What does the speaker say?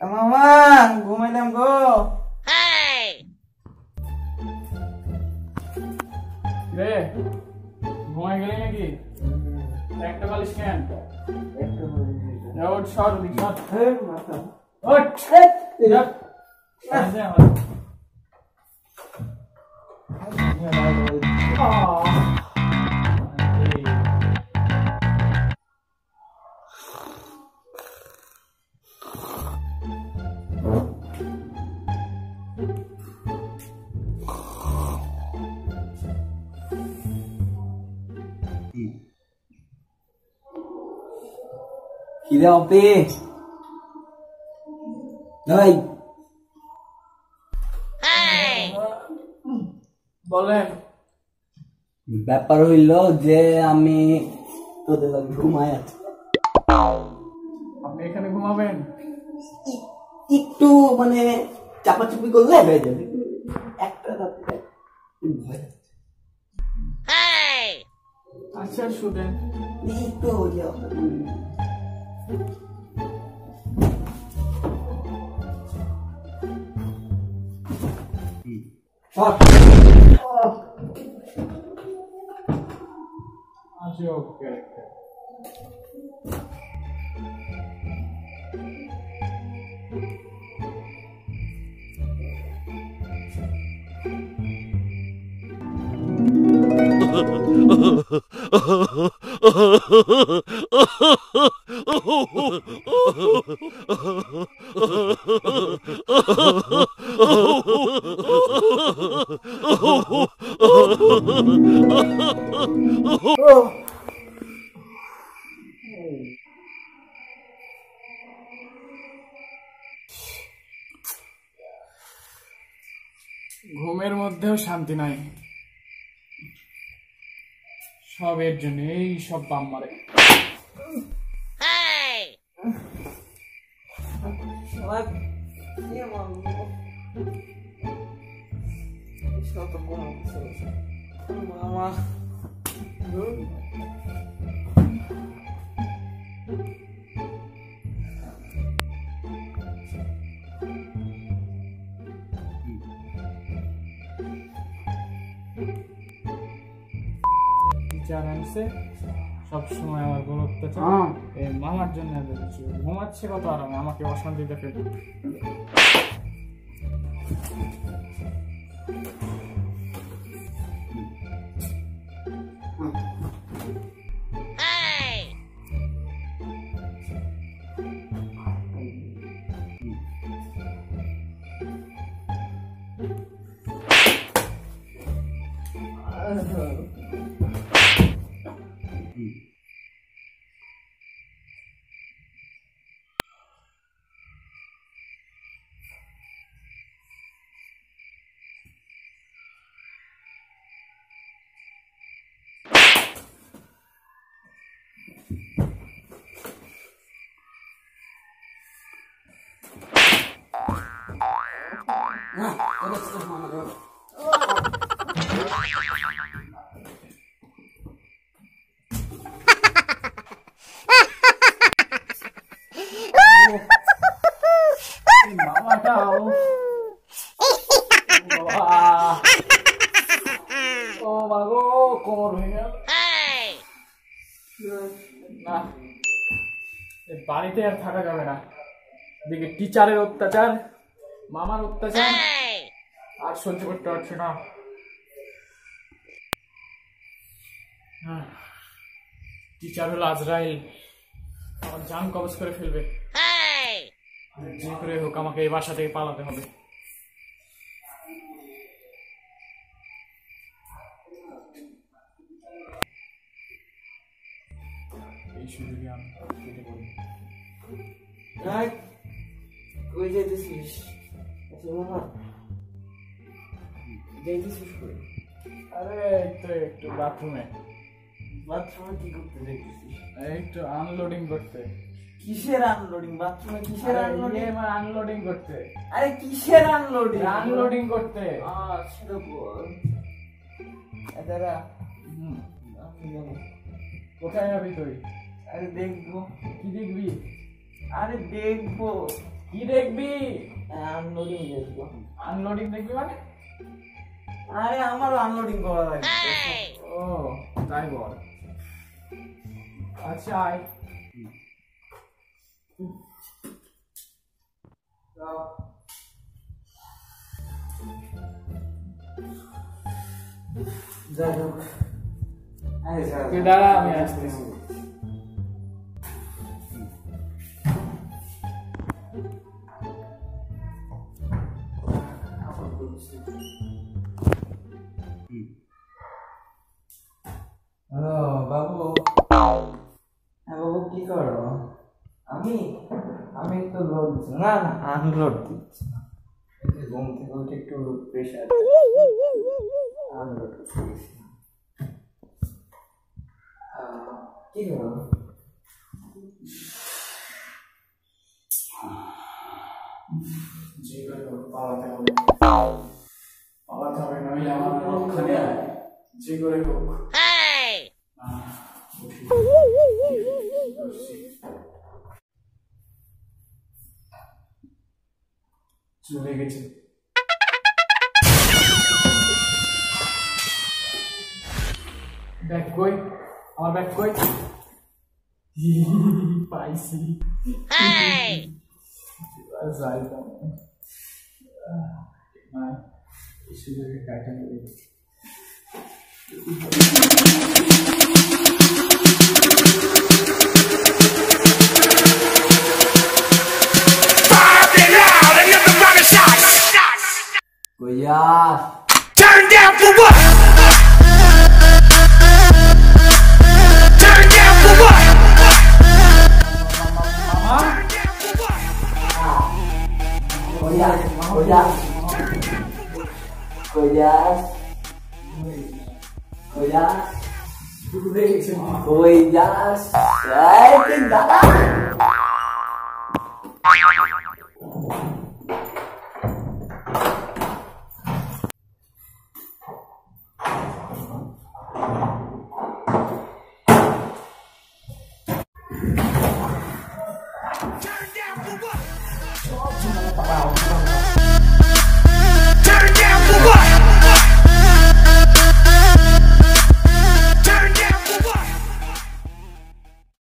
মামা ঘুমাইলাম গো। রে ঘুমাই গেলি নাকি? একটা বালিশ কেন? ওঠ সর ওঠ কিরে অপি ভাই বলেন। ব্যাপার হইল যে আমি তোদের লাগে ঘুমাই আছি। আপনি এখানে ঘুমাবেন? একটু মানে চাপাচুপি করলে হয়ে যাবে। একটা রাত্রে ভয় আচ্ছা শুনেন, একটু হয়ে যাবে। আচ্ছা ওকে। ঘুমের মধ্যেও শান্তি নাই, সব এর জন্য, এই সব বাম মারে। মামা টিচার আনছে সবসময় আমার বড় অত্যাচার, এই মামার জন্য এত কিছু। ঘুমাচ্ছে কত আরামে, আমাকে অশান্তিতে ফেলে। মামাটাও ও বাগো কোমর ভেঙে গেল। না, বাড়িতে আর থাকা যাবে না। এদিকে টিচারের অত্যাচার, মামার অত্যাচার, আর সহ্য করতে পারছি না। টিচার হলো আজরাইল, আমার জান কবজ করে ফেলবে। যে করে হোক আমাকে এই বাসা থেকে পালাতে হবে। এই সুযোগে আমি কেটে পড়ি। কই যাইতেছিস? আচ্ছা মামা যাইতেছিস কই? আরে এই তো একটু বাথরুমে। বাথরুমে কি করতে যাইতেছিস? একটু আনলোডিং করতে। কিসের আনলোডিং? বাথরুমে কিসের আনলোডিং? আনলোডিং করতে। আরে কিসের আনলোডিং? আনলোডিং করতে। সেটা বল। দাঁড়া হুম, আমি যাবো। কোথায় যাবি তুই? আরে দেখবো। কি দেখবি? আরে দেখবো। কি দেখবি? আনলোডিং দেখবো। আনলোডিং দেখবি মানে? আরে আমারও আনলোডিং করা লাগবে। ও তাই বল। আচ্ছা আয়। যাই হোক, তুই দাঁড়া, আমি আসতেছি। হ্যালো বাবু। হ্যাঁ বাবু, কি করো? আমি আমি তো লোড দিচ্ছি না, না আনলোড দিচ্ছি। ঘুম থেকে উঠে একটু প্রেশার আনলোড করছি। কি করো? যে করে হোক পালাতে হবে, পালাতে হবে, নইলে আমার রক্ষা নেই। যে করে হোক চলে গেছে। ব্যাগ কই? আমার ব্যাগ কই? পাইছি। যাই না, এই সুযোগে কাটা নেবে। Turn down for what? Turn down for what? Koyas,